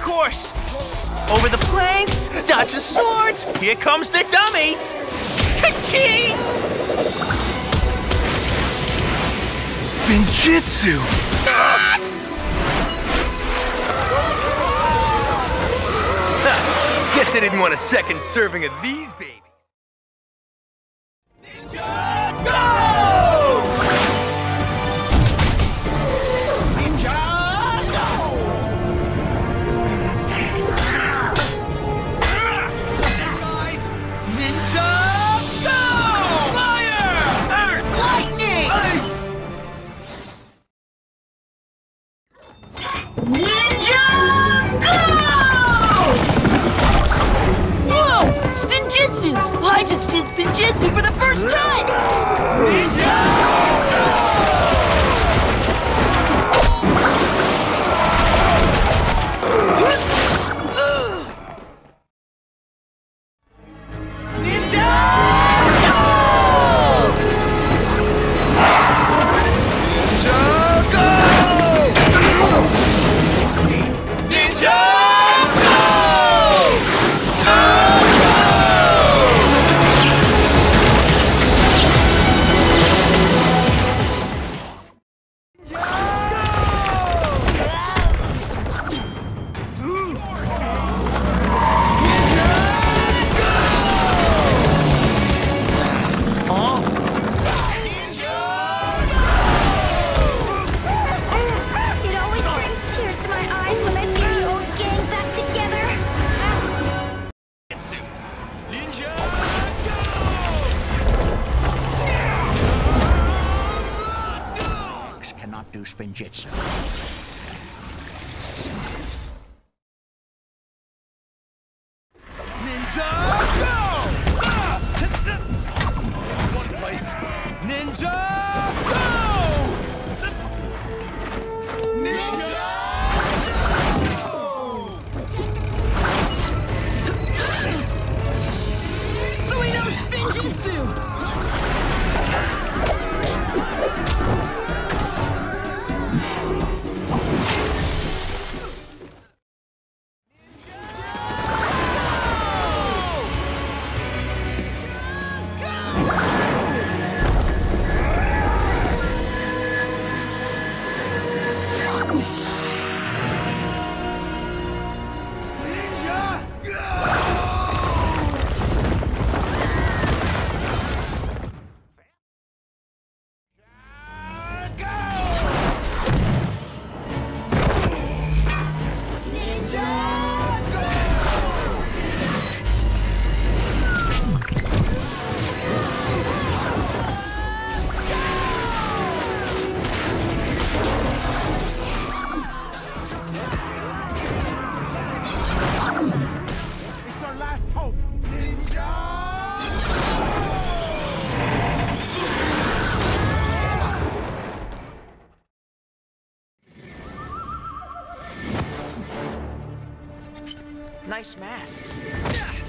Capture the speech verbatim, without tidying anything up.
course. Over the planks, dodge the swords. Here comes the dummy. Ka-ching! Spinjitzu! Guess they didn't want a second serving of these babies. Ninja, go! Ninja, go! Guys, ninja, go! Fire! Earth, lightning! Ice! Ninja, go! Whoa! Spinjitzu! I just did Spinjitzu for the first time! Ninja, go! Ninja, go! Ninja go! Ninja, go! It always brings tears to my eyes when I see the old gang back together. Ninja, Cannot do Spinjitzu. Ninja, go! Ah! One place. Ninja, go! Ninja, Suino Spinjitzu! ninja, go! It's our last hope! Nice masks.